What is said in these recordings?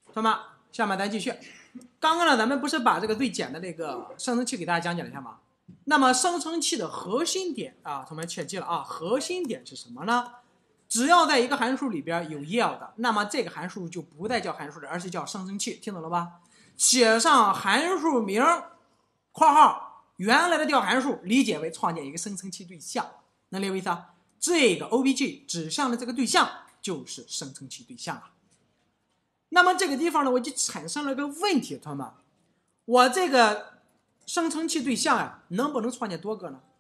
同学们，下面咱继续。刚刚呢，咱们不是把这个最简单的一个生成器给大家讲解了一下吗？那么生成器的核心点啊，同学们切记了啊，核心点是什么呢？只要在一个函数里边有 yield 的，那么这个函数就不再叫函数了，而是叫生成器，听懂了吧？写上函数名括号原来的调函数，理解为创建一个生成器对象，能理解意思啊？这个 OBJ 指向的这个对象就是生成器对象了。那么这个地方呢，我就产生了个问题，同学们，我这个生成器对象呀，能不能创建多个呢？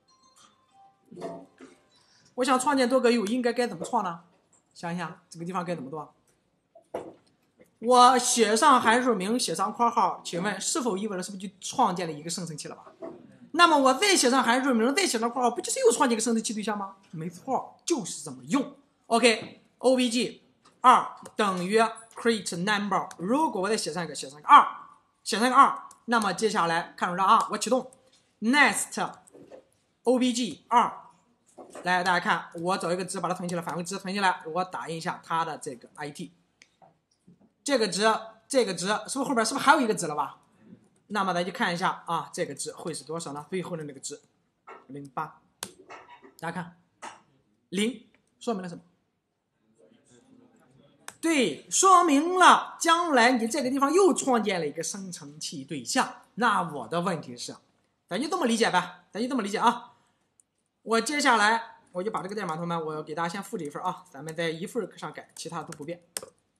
我想创建多个，应该怎么创呢？想一想，这个地方该怎么做？我写上函数名，写上括号，请问是否意味着是不是就创建了一个生成器了吧？那么我再写上函数名，再写上括号，不就是又创建一个生成器对象吗？没错，就是这么用。OK，OBJ 2等于 create number。如果我再写上一个2，那么接下来看出来啊，我启动 next OBJ 2。来，大家看，我找一个值把它存起来，返回值存起来，我打印一下它的这个 IT。这个值，是不是后边是不是还有一个值了吧？那么咱就看一下啊，这个值会是多少呢？最后的那个值08，大家看0说明了什么？对，说明了将来你这个地方又创建了一个生成器对象。那我的问题是，咱就这么理解呗，啊。我接下来我就把这个代码，同学们，我给大家先复制一份啊，咱们在一份上改，其他都不变。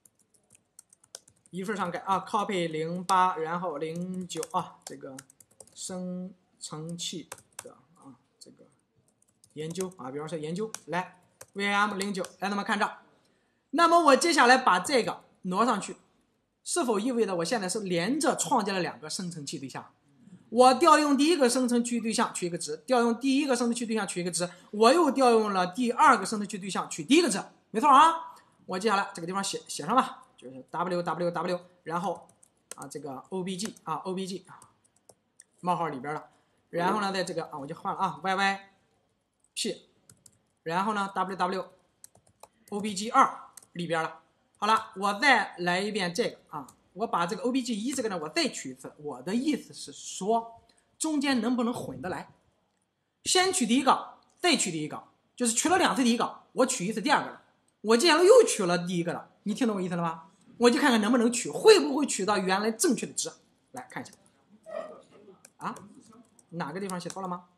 一份上改啊 ，copy 08，然后09啊，这个生成器的啊这个研究啊，比方说研究来 VM09，来同学们看着。那么我接下来把这个挪上去，是否意味着我现在是连着创建了2个生成器对象？我调用第一个生成器对象取一个值，调用第一个生成器对象取一个值，我又调用了第2个生成器对象取第一个值，没错啊。我接下来这个地方写上吧，就是 www， 然后啊这个 obj 啊 obj 冒号里边的，然后呢在这个啊我就换了啊 yyp， 然后呢 ww obj 2里边了。好了，我再来一遍这个啊。我把这个 obj1 这个呢，我再取一次。我的意思是说，中间能不能混得来？先取第一个，再取第一个，就是取了2次第一个，我取一次第2个了。我接下来又取了第一个了，你听懂我意思了吗？我就看看能不能取，会不会取到原来正确的值？来看一下。啊，哪个地方写错了吗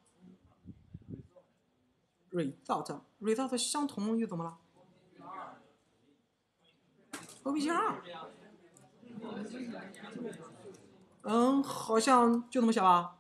？result 相同又怎么了 ？obj2。好像就这么写吧。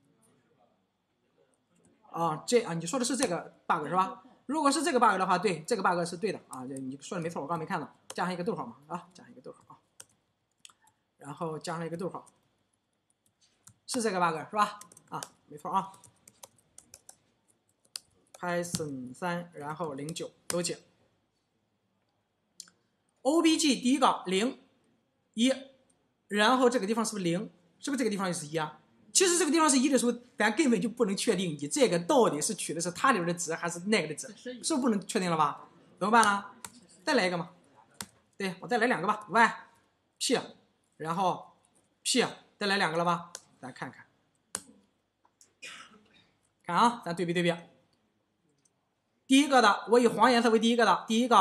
啊，你说的是这个 bug 是吧？如果是这个 bug 的话，对，这个 bug 是对的啊，你说的没错，我刚没看到，加上一个逗号嘛，啊，加上一个逗号啊，然后加上一个逗号，是这个 bug 是吧？啊，没错啊。Python 3，然后09都解。obj 第一个0 1。然后这个地方是不是0？是不是这个地方也是1啊？其实这个地方是1的时候，咱根本就不能确定你这个到底是取的是它里边的值还是那个的值，是不是不能确定了吧？怎么办呢？再来一个嘛。对，我再来2个吧 ，y，p， 然后 p， 再来2个了吧？咱看看，看啊，咱对比。第一个的，我以黄颜色为第一个的，第一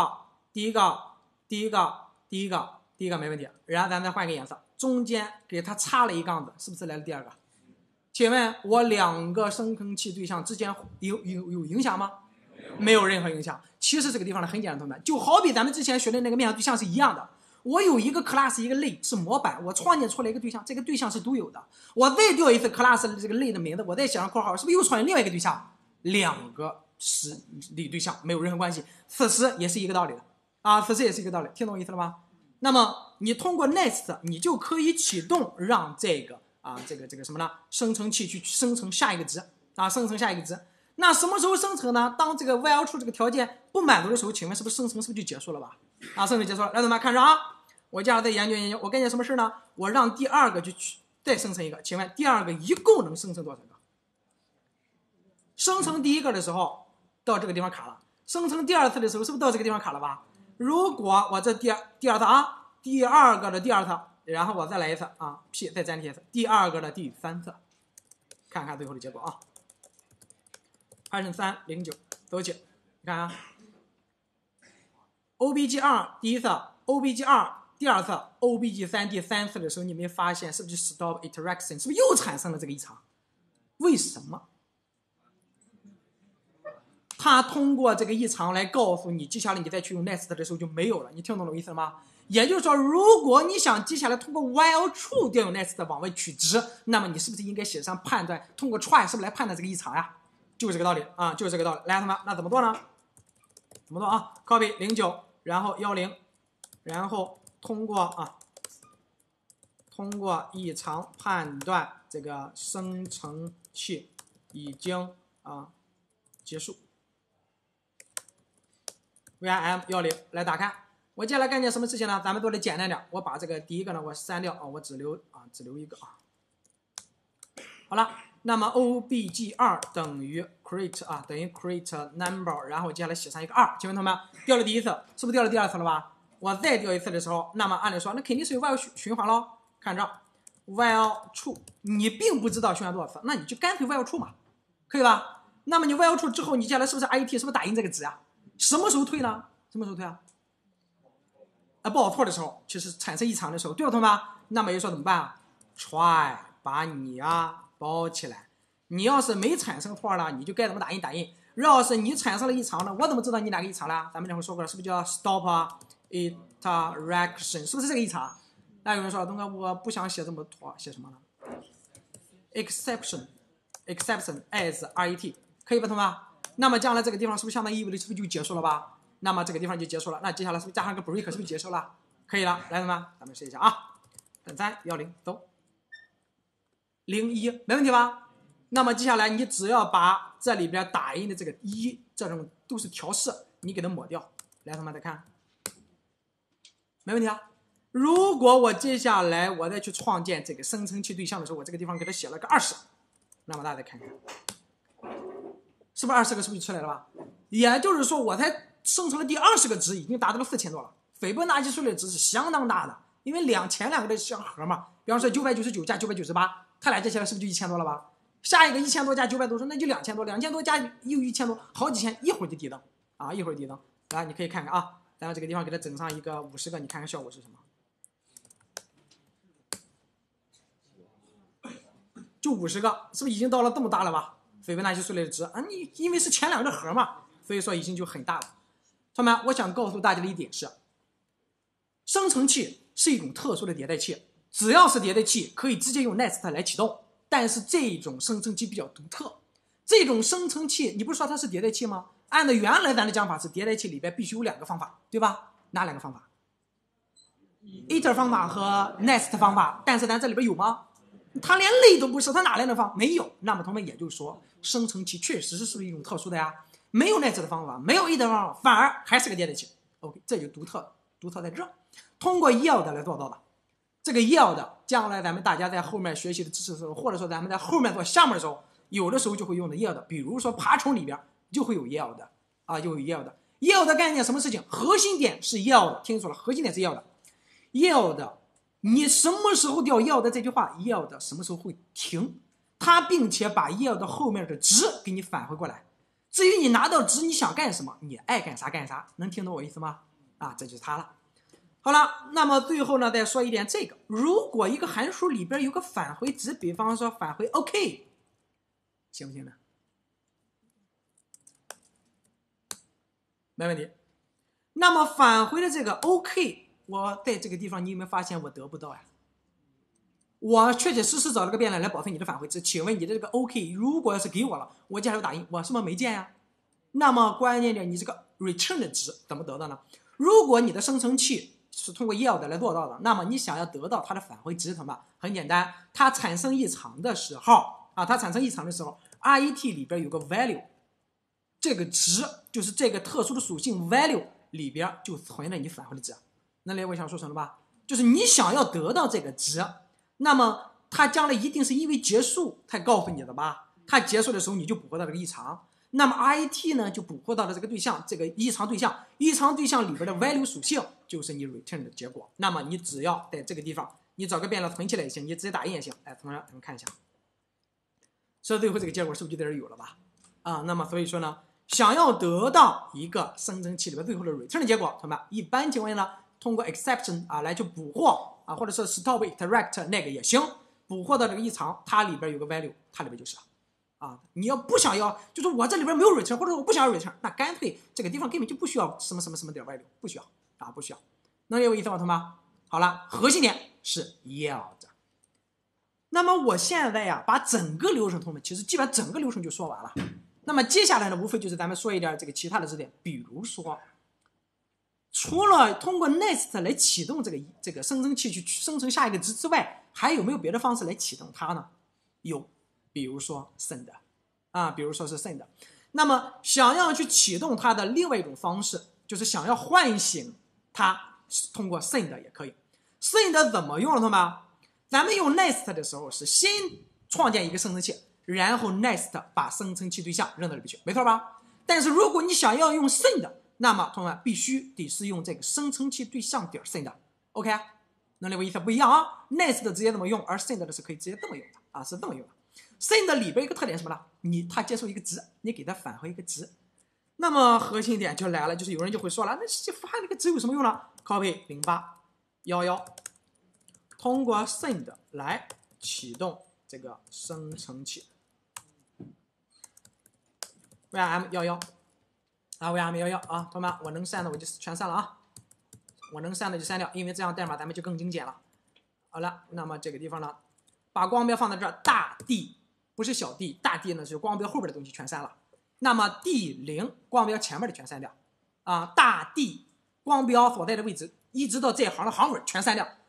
个没问题，然后咱再换一个颜色。中间给它插了一杠子，是不是来了第2个？请问我2个生成器对象之间有影响吗？没有任何影响。其实这个地方呢很简单，同学们，就好比咱们之前学的那个面向对象是一样的。我有一个 class 一个类是模板，我创建出来一个对象，这个对象是独有的。我再调一次 class 的这个类的名字，我再写上括号，是不是又创建另外一个对象？2个实例对象没有任何关系。此时也是一个道理的啊，听懂我意思了吗？那么你通过 next， 你就可以启动让这个什么呢？生成器去生成下一个值啊，那什么时候生成呢？当这个 while true 这个条件不满足的时候，请问是不是生成就结束了吧？啊，生成结束了。来，同学们看着啊，我接下来再研究。我干件什么事呢？我让第2个去再生成一个，请问第2个一共能生成多少个？生成第1个的时候到这个地方卡了，生成第2次的时候是不是到这个地方卡了吧？如果我这第二次啊， 第二个的第二侧，然后我再来一次啊 ，P 再粘贴一次，第二个的第三侧，看看最后的结果啊。2×3=09，走起，你看啊 ，OBG2 第一侧 ，OBG2 第二侧 ，OBG3 第三次的时候，你没发现是不是 stop interaction， 是不是又产生了这个异常？为什么？它通过这个异常来告诉你，接下来你再去用 next 的时候就没有了。你听懂了我意思了吗？也就是说，如果你想接下来通过 while true 调用 next 往外取值，那么你是不是应该写上判断，通过 try 是不是来判断这个异常呀？就是这个道理啊，就是这个道理。来，同学们，那怎么做呢？怎么做啊 ？copy 09，然后10，然后通过异常判断这个生成器已经结束。VIM10来打开。我接下来干件什么事情呢？咱们做的简单点，我把这个第一个呢我删掉啊，我只留一个啊。好了，那么 OBG2 等于 create 等于 create number， 然后接下来写上一个2。请问同学们，调了第一次，是不是调了第二次了吧？我再调一次的时候，那么按理说那肯定是有 while 循环喽。看这 while true， 你并不知道循环多少次，那你就干脆 while true 嘛，可以吧？那么你 while true 之后，你接下来是不是 IT 是不是打印这个值啊？什么时候退呢？什么时候退啊？报错的时候，就是产生异常的时候，对吧，同学们？那么就说怎么办啊 ？try 把你包起来。你要是没产生错呢，你就该怎么打印打印。要是你产生了异常呢，我怎么知道你哪个异常了？咱们这会说过了，是不是叫 stop interaction？ 是不是这个异常？那有人说，东哥我不想写这么多，写什么呢 ？exception as RET 可以吧，同学们？那么将来这个地方是不是相当意味着是不是就结束了吧？那么这个地方就结束了，那接下来是不是加上个 break 是不是结束了？可以了，来，同学们，咱们试一下啊。310走，01没问题吧？那么接下来你只要把这里边打印的这个1这种都是调试，你给它抹掉。来，同学们再看，没问题啊。如果我接下来我再去创建这个生成器对象的时候，我这个地方给它写了个20，那么大家再看看，是不是20个是不是就出来了吧？也就是说，我才生成了第20个值，已经达到了4000多了。斐波那契数列值是相当大的，因为前两个的相合嘛，比方说999加998，它俩加起来是不是就1000多了吧？下一个1000多加900多，说那就2000多，2000多加又1000多，好几千，一会儿就低灯啊，一会儿低灯。来，你可以看看啊，咱们这个地方给它整上一个50个，你看看效果是什么？就50个，是不是已经到了这么大了吧？斐波那契数列值啊，你因为是前两个合嘛，所以说已经就很大了。同学们，我想告诉大家的一点是，生成器是一种特殊的迭代器，只要是迭代器可以直接用 next 来启动，但是这种生成器比较独特。这种生成器你不是说它是迭代器吗？按照原来咱的讲法是迭代器里边必须有2个方法，对吧？哪2个方法？ iter 方法和 next 方法，但是咱这里边有吗？它连类都不是，它哪来的方？没有。那么同学们也就是说，生成器确实是一种特殊的呀，没有 next 的方法，没有 iter 方法，反而还是个迭代器。OK， 这就独特在这，通过 yield 来做到的。这个 yield 将来咱们大家在后面学习的知识的时候，或者说咱们在后面做项目的时候，有的时候就会用的 yield， 比如说爬虫里边就会有 yield 啊，就有 yield。yield 的概念什么事情？核心点是 yield， 听错了，核心点是 yield。yield， 你什么时候调 yield 这句话 ，yield 什么时候会停？它并且把 yield 后面的值给你返回过来。至于你拿到值，你想干什么，你爱干啥干啥，能听懂我意思吗？啊，这就是它了。好了，那么最后呢，再说一点这个，如果一个函数里边有个返回值，比方说返回 OK， 行不行呢？没问题。那么返回的这个 OK， 我在这个地方你有没有发现我得不到呀？我确确实实找了个变量来保存你的返回值，请问你的这个 OK 如果要是给我了，我接下来打印，我是不是没见呀？那么关键点，你这个 return 的值怎么得到呢？如果你的生成器是通过 yield 来做到的，那么你想要得到它的返回值什么？很简单，它产生异常的时候，RET 里边有个 value， 这个值就是这个特殊的属性 value 里边就存了你返回的值。那理解我想说什么吧？就是你想要得到这个值，那么它将来一定是因为结束才告诉你的吧？它结束的时候你就捕获到这个异常。 那么 IT 呢就捕获到了这个对象，这个异常对象，异常对象里边的 value 属性就是你 return 的结果。那么你只要在这个地方，你找个变量存起来也行，你直接打印也行。哎，同学咱们看一下，所以最后这个结果是不是就在这有了吧？啊，那么所以说呢，想要得到一个生成器里边最后的 return 的结果，同学们一般情况下呢，通过 exception 啊来去捕获啊，或者说 stop interact 那个也行，捕获到这个异常，它里边有个 value， 它里边就是了。啊，你要不想要，就是我这里边没有 return， 或者我不想要 return， 那干脆这个地方根本就不需要什么什么什么点 value， 不需要啊，不需要。能理解我意思吗，同学们？好了，核心点是 yield。那么我现在呀，把整个流程，同学们其实基本上整个流程就说完了。那么接下来呢，无非就是咱们说一点这个其他的知识点，比如说，除了通过 nest 来启动这个生成器去生成下一个值之外，还有没有别的方式来启动它呢？有。比如说 send 啊，比如说是 send。那么想要去启动它的另外一种方式，就是想要唤醒它，通过 send 也可以。send 怎么用了，同学们？咱们用 nest 的时候是先创建一个生成器，然后 nest 把生成器对象扔到里边去，没错吧？但是如果你想要用 send， 那么同学们必须得是用这个生成器对象点 send。OK， 能理解我意思不一样啊 ？nest 直接这么用，而 send 的是可以直接这么用的啊，是这么用的。send 里边一个特点是什么呢？它接受一个值，你给它返回一个值。那么核心点就来了，就是有人就会说了，那发这个值有什么用呢 ？copy 0811，通过 send 来启动这个生成器。vm11啊 ，vm11啊，同学们，我能删的我就全删了啊，我能删的就删掉，因为这样代码咱们就更精简了。好了，那么这个地方呢，把光标放在这儿，大 D。不是小 d， 大 D 呢是光标后边的东西全删了。那么 D0 光标前面的全删掉啊，大 D 光标所在的位置一直到这行的行尾全删掉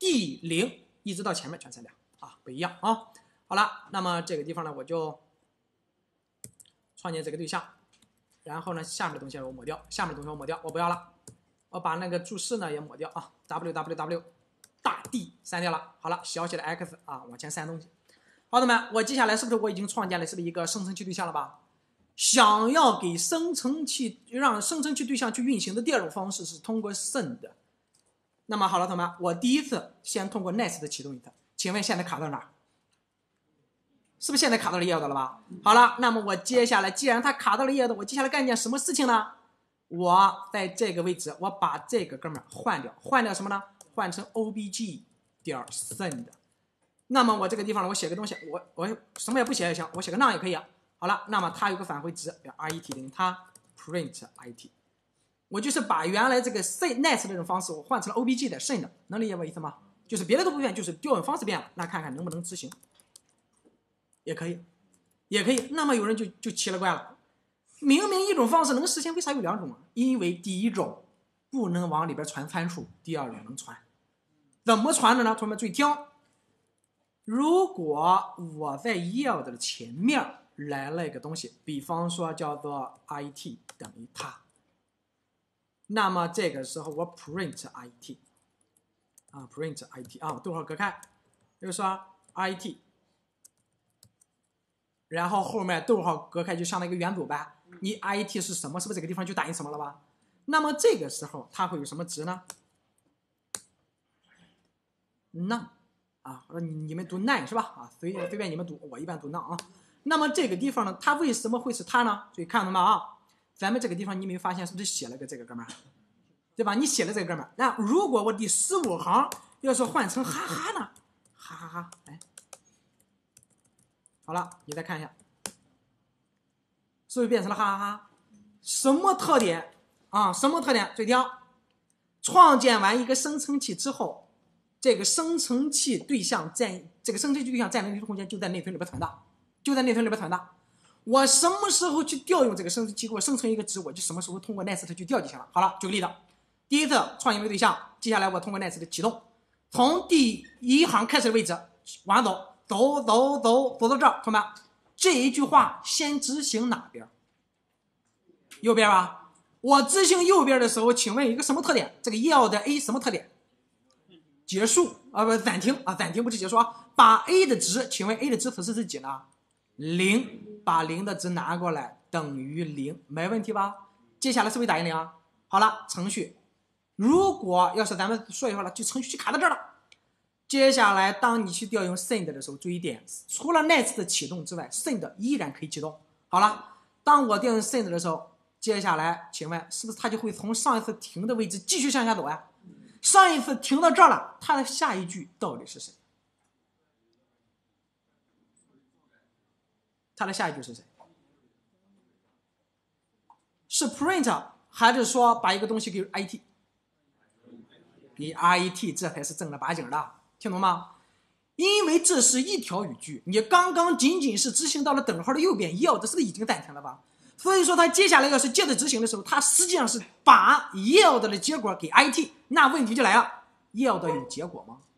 ，D0 一直到前面全删掉啊，不一样啊。好了，那么这个地方呢，我就创建这个对象，然后呢下面的东西我抹掉，下面的东西我抹掉，我不要了，我把那个注释呢也抹掉啊 ，www 大 D 删掉了。好了，小写的 x 啊往前删东西。好的们，我接下来是不是我已经创建了是不是一个生成器对象了吧？想要给生成器让生成器对象去运行的第二种方式是通过 send。那么好了，同学们，我第一次先通过 nest 启动一次，请问现在卡到哪儿？是不是现在卡到了 yield 了吧？好了，那么我接下来既然它卡到了 yield， 我接下来干一件什么事情呢？我在这个位置，我把这个哥们儿换掉，换掉什么呢？换成 obj 点 send。那么我这个地方呢，我写个东西，我什么也不写也行，我写个 none 也可以啊。好了，那么它有个返回值，ret 等于它 print it。我就是把原来这个 nest 这种方式，我换成了 obj 的 send， 能理解我意思吗？就是别的都不变，就是调用方式变了。那看看能不能执行，也可以，也可以。那么有人就奇了怪了，明明一种方式能实现，为啥有两种啊？因为第一种不能往里边传参数，第二种能传。怎么传的呢？同学们注意听。如果我在 yield 的前面来了一个东西，比方说叫做 it 等于它，那么这个时候我 print it 啊 ，print it 啊，逗号隔开，就是说 it， 然后后面逗号隔开就相当于一个元组呗。你 it 是什么？是不是这个地方就打印什么了吧？那么这个时候它会有什么值呢？ none。啊，你们读 nine 是吧？啊，随便你们读，我一般读 none 啊。那么这个地方呢，它为什么会是它呢？所以看到吗？啊，咱们这个地方你没发现是不是写了个这个哥们儿，对吧？你写了这个哥们儿，那如果我第15行要是换成哈哈呢？哈哈哈，哎，好了，你再看一下，是不是变成了哈哈哈？什么特点啊？什么特点？注意听，创建完一个生成器之后。这个生成器对象占的内存空间就在内存里边存的，就在内存里边存的。我什么时候去调用这个生成器给我生成一个值，我就什么时候通过 nest 去调就行了。好了，举个例子，第一次创建一个对象，接下来我通过 nest 启动，从第一行开始的位置往上走到这儿，同学们，这一句话先执行哪边？右边吧。我执行右边的时候，请问有一个什么特点？这个 yield 的 a 什么特点？结束啊，不暂停啊，暂停不是结束啊。把 a 的值，请问 a 的值可是几呢？0，把0的值拿过来等于0，没问题吧？接下来是不是打印0啊？好了，程序如果要是咱们说一说了，就程序就卡到这儿了。接下来当你去调用 send 的时候，注意点，除了 next 的启动之外 ，send 依然可以启动。好了，当我调用 send 的时候，接下来请问是不是它就会从上一次停的位置继续向下走啊？上一次停到这儿了，它的下一句到底是谁？它的下一句是谁？是 print 还是说把一个东西给 it？ 你 it 这才是正儿八经的，听懂吗？因为这是一条语句，你刚刚仅仅是执行到了等号的右边，yield是不是已经暂停了吧？所以说它接下来要是接着执行的时候，它实际上是把 yield 的结果给 it， 那问题就来了， yield 有结果吗？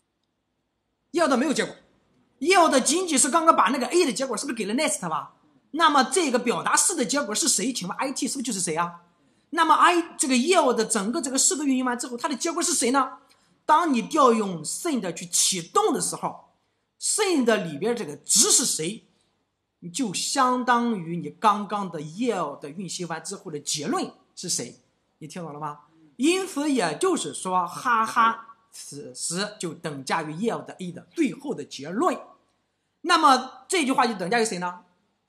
yield 没有结果， yield 仅仅是刚刚把那个 a 的结果是不是给了 next 吧？那么这个表达式的结果是谁？请问 it 是不是就是谁啊？那么这个 yield 的整个这个式子运行完之后，它的结果是谁呢？当你调用 send 去启动的时候 ，send 里边这个值是谁，就相当于你刚刚的 yield 运行完之后的结论是谁？你听懂了吗？因此也就是说，哈哈，此时就等价于 yield a 的最后的结论。那么这句话就等价于谁呢？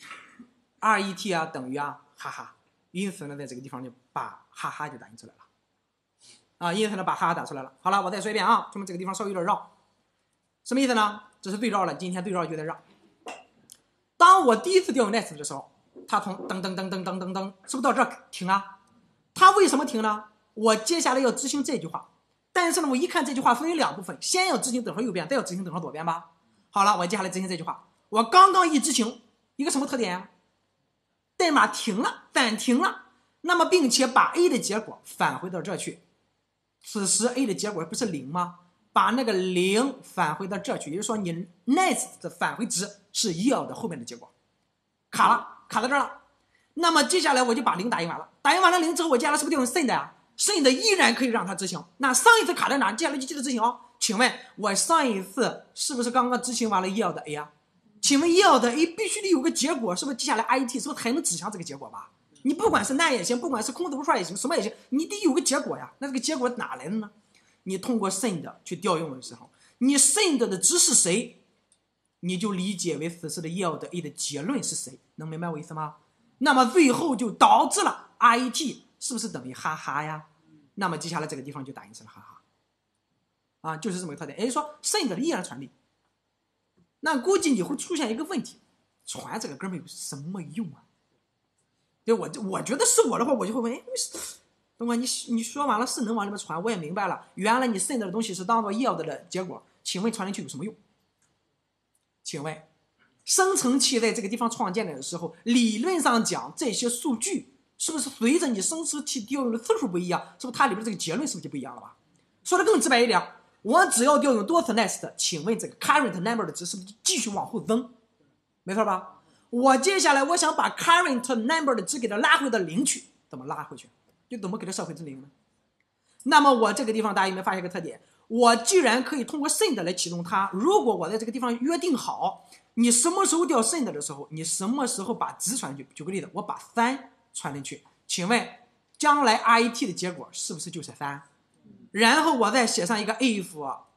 RET 啊等于啊哈哈，因此呢，在这个地方就把哈哈就打印出来了。因此呢，把哈哈打出来了。好了，我再说一遍啊，说明这个地方稍微有点绕。什么意思呢？这是最绕了，今天最绕就在这儿。当我第一次调用 next 的时候，它从噔噔噔噔噔噔噔，是不是到这儿停啊？它为什么停呢？我接下来要执行这句话，但是呢，我一看这句话分为2部分，先要执行等号右边，再要执行等号左边吧。好了，我接下来执行这句话，我刚刚一执行，一个什么特点啊？代码停了，暂停了，那么并且把 a 的结果返回到这去。此时 a 的结果不是0吗？把那个0返回到这去，也就是说你 next 的返回值是yield后面的结果，卡了，卡到这儿了。那么接下来我就把0打印完了，打印完了0之后，我接下来是不是调用 send 啊？ send 依然可以让它执行。那上一次卡在哪？接下来就接着执行哦。请问我上一次是不是刚刚执行完了 yield a 啊？请问 yield a 必须得有个结果，是不是接下来 it 是不是才能指向这个结果吧？你不管是 NAND 也行，不管是空字符串也行，什么也行，你得有个结果呀。那这个结果哪来的呢？你通过 send 去调用的时候，你 send 的值是谁，你就理解为此时的 yield a 的结论是谁，能明白我意思吗？那么最后就导致了 it 是不是等于哈哈呀？那么接下来这个地方就打印成了哈哈，就是这么个特点。也就是说 send 依然传递。那估计你会出现一个问题，传这个哥们有什么用啊？对，我觉得是我的话，我就会问，东哥，你说完了是能往里面传，我也明白了，原来你 send 的东西是当做 yield 的结果，请问传进去有什么用？请问生成器在这个地方创建的时候，理论上讲，这些数据是不是随着你生成器调用的次数不一样，是不是它里边这个结论是不是就不一样了吧？说的更直白一点，我只要调用多次 next， 请问这个 current number 的值是不是继续往后增？没错吧？我接下来我想把 current number 的值给它拉回到0去，怎么拉回去？就怎么给它设回至0呢？那么我这个地方大家有没有发现一个特点？我既然可以通过 send 来启动它，如果我在这个地方约定好，你什么时候调 send 的时候，你什么时候把值传进去？举个例子，我把3传进去，请问将来 it 的结果是不是就是3？然后我再写上一个 if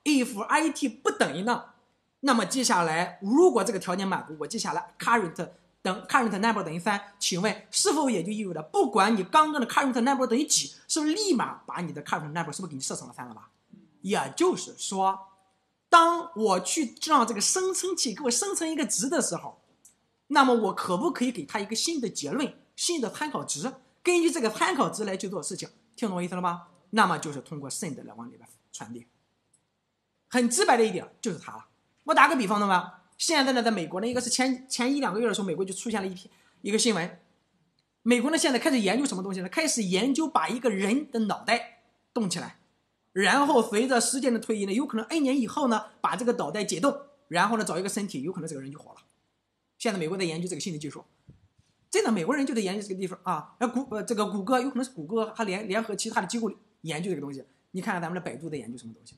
it 不等于呢？那么接下来，如果这个条件满足，我接下来 current number 等于3，请问是否也就意味着，不管你刚刚的 current number 等于几，是不是立马把你的 current number 是不是给你设成了3了吧？也就是说，当我去让这个生成器给我生成一个值的时候，那么我可不可以给它一个新的结论、新的参考值，根据这个参考值来去做事情？听懂我意思了吗？那么就是通过 send 来往里边传递。很直白的一点就是它了。我打个比方的嘛，现在呢，在美国呢，一个是前1-2个月的时候，美国就出现了一个新闻，美国呢现在开始研究什么东西呢？开始研究把一个人的脑袋动起来，然后随着时间的推移呢，有可能 N 年以后呢，把这个脑袋解冻，然后呢找一个身体，有可能这个人就活了。现在美国在研究这个新的技术，真的美国人就在研究这个地方啊。这个谷歌有可能是谷歌还联合其他的机构研究这个东西。你看看咱们的百度在研究什么东西呢？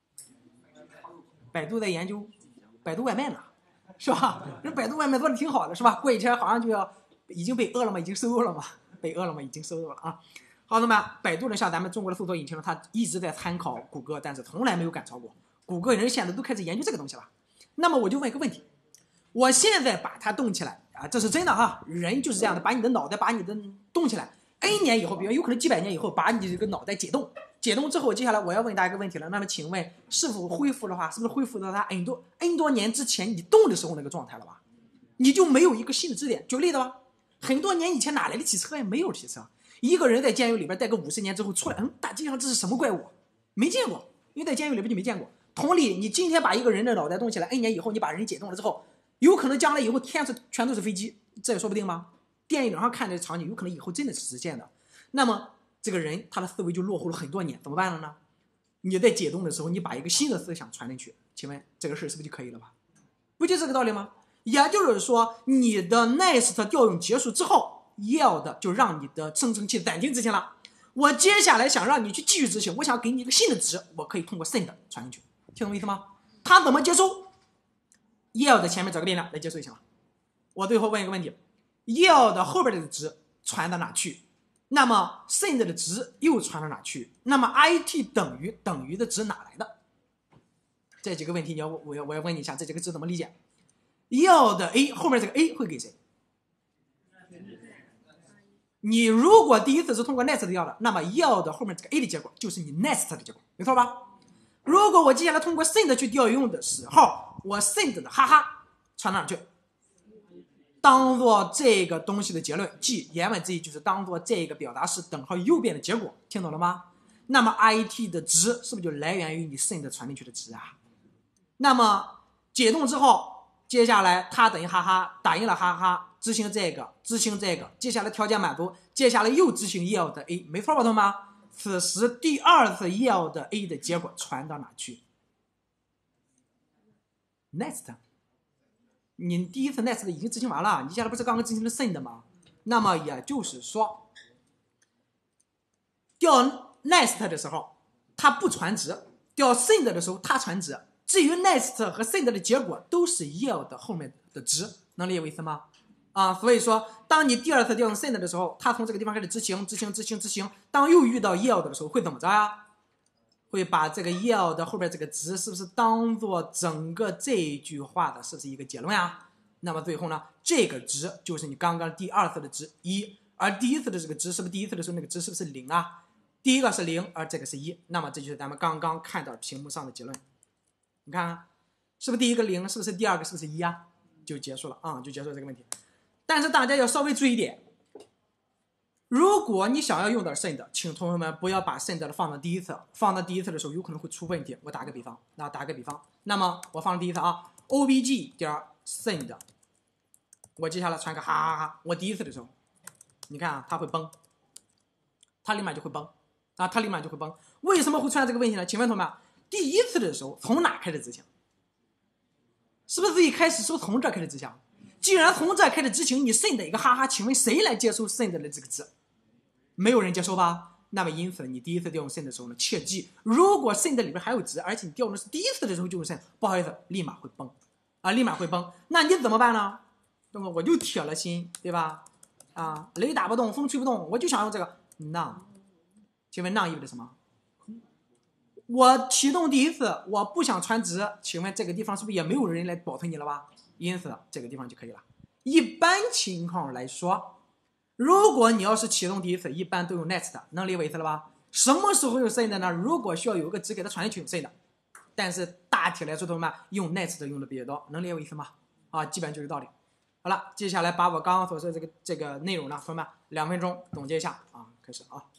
百度在研究百度外卖呢，是吧？这百度外卖做的挺好的，是吧？过几天好像就要已经被饿了么已经收了吗？被饿了么已经收了啊。好，那么百度呢，像咱们中国的搜索引擎呢，它一直在参考谷歌，但是从来没有赶超过。谷歌人现在都开始研究这个东西了。那么我就问一个问题，我现在把它动起来啊，这是真的哈，人就是这样的，把你的脑袋把你的动起来 ，N 年以后，比如有可能几百年以后，把你这个脑袋解冻，解冻之后，接下来我要问大家一个问题了，那么请问是否恢复的话，是不是恢复到它 N 多年之前你动的时候那个状态了吧？你就没有一个新的支点。举个例子吧，很多年以前哪来的汽车呀？没有汽车。一个人在监狱里边待个50年之后出来，大街上这是什么怪物？没见过，因为在监狱里边就没见过。同理，你今天把一个人的脑袋动起来 ，N 年以后你把人解冻了之后，有可能将来以后天上全都是飞机，这也说不定吗？电影上看的场景，有可能以后真的是实现的。那么这个人他的思维就落后了很多年，怎么办了呢？你在解冻的时候，你把一个新的思想传进去，请问这个事是不是就可以了吧？不就这个道理吗？也就是说，你的 Nest 调用结束之后，要的就让你的生成器暂停执行了。我接下来想让你去继续执行，我想给你一个新的值，我可以通过 send 传进去，听懂意思吗？它怎么接收 ？yield 前面找个变量来接收就行了。我最后问一个问题 ，yield 后边的值传到哪去？那么 send 的值又传到哪去？那么 it 等于的值哪来的？这几个问题我要问你一下，这几个值怎么理解？yield a 后面这个 a 会给谁？你如果第一次是通过 nest 要的，那么 yield 后面这个 a 的结果就是你 nest 的结果，没错吧？如果我接下来通过 send 去调用的时候，我 send 的哈哈传到哪去？当做这个东西的结论，即言外之意就是当做这个表达式等号右边的结果，听懂了吗？那么 it 的值是不是就来源于你 send 传进去的值啊？那么解冻之后，接下来它等于哈哈打印了哈哈，执行这个，接下来条件满足，接下来又执行 yield a， 没错吧，同学们？此时第二次 yield a 的结果传到哪去 ？Next， 你第一次 next 已经执行完了，你现在不是刚刚执行了 send 吗？那么也就是说，调 next 的时候它不传值，调 send 的时候它传值。至于 nest 和 send 的结果都是 yield 后面的值，能理解我意思吗？所以说，当你第二次调用 send 的时候，它从这个地方开始执行，当又遇到 yield 的时候，会怎么着呀？会把这个 yield 后边这个值是不是当做整个这一句话的是不是一个结论啊？那么最后呢，这个值就是你刚刚第二次的值1，而第一次的这个值是不是第一次的时候那个值是不是0啊？第一个是0，而这个是1，那么这就是咱们刚刚看到屏幕上的结论。你看看，是不是第一个0，是不是第二个是不是1啊？就结束了啊，就结束了这个问题。但是大家要稍微注意一点，如果你想要用点 send， 请同学们不要把 send 放到第一次，放到第一次的时候有可能会出问题。我打个比方，那么我放第一次啊 ，obg 点 send， 我接下来传个哈哈哈，我第一次的时候，你看啊，它会崩，它立马就会崩啊，它立马就会崩。为什么会出现这个问题呢？请问同学们，第一次的时候从哪开始执行？是不是一开始是不是从这开始执行？既然从这开始执行，你 send 一个哈哈，请问谁来接收 send 的这个值？没有人接收吧？那么因此你第一次调用 send 的时候呢，切记，如果 send 里边还有值，而且你调用的是第一次的时候就用 send， 不好意思，立马会崩啊，立马会崩。那你怎么办呢？那么我就铁了心，对吧？啊，雷打不动，风吹不动，我就想用这个 none。请问 none 意味着什么？我启动第一次，我不想传值，请问这个地方是不是也没有人来保存你了吧？因此这个地方就可以了。一般情况来说，如果你要是启动第一次，一般都用 next， 能理解意思了吧？什么时候用 send 呢？如果需要有一个值给它传进去用 send， 但是大体来说，同学们用 next 用的比较多，能理解我意思吗？基本就是道理。好了，接下来把我刚刚所说的这个内容呢，同学们2分钟总结一下啊，开始啊。